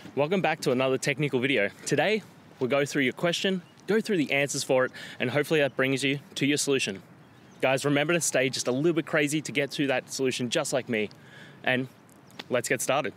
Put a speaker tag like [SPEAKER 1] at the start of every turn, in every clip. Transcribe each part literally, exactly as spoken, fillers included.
[SPEAKER 1] Welcome back to another technical video. Today, we'll go through your question, go through the answers for it, and hopefully that brings you to your solution. Guys, remember to stay just a little bit crazy to get to that solution just like me. And let's get started.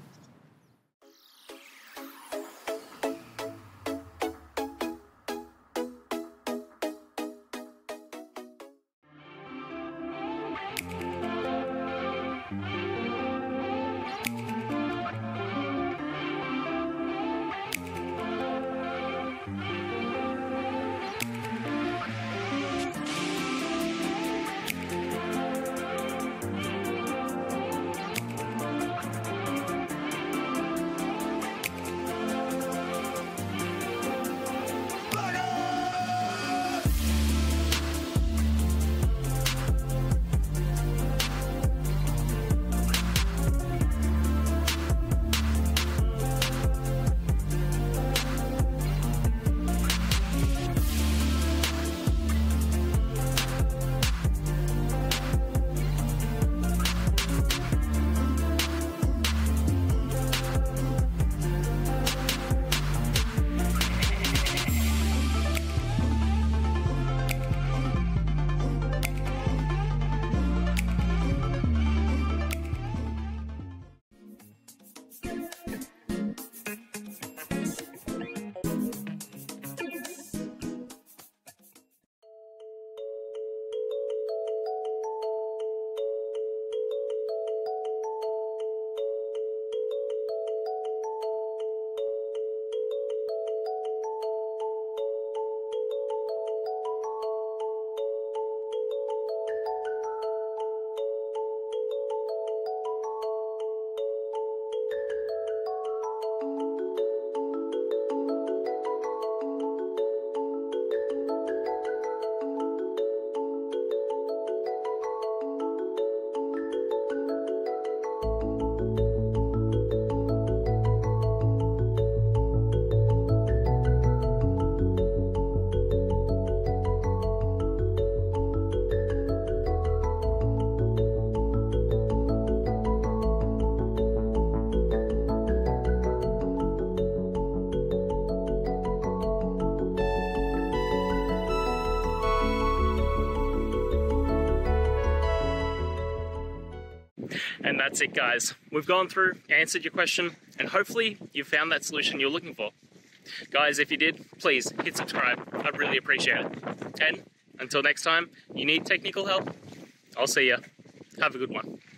[SPEAKER 1] And that's it, guys. We've gone through, answered your question, and hopefully you found that solution you're looking for. Guys, if you did, please hit subscribe. I'd really appreciate it. And until next time, you need technical help, I'll see ya. Have a good one.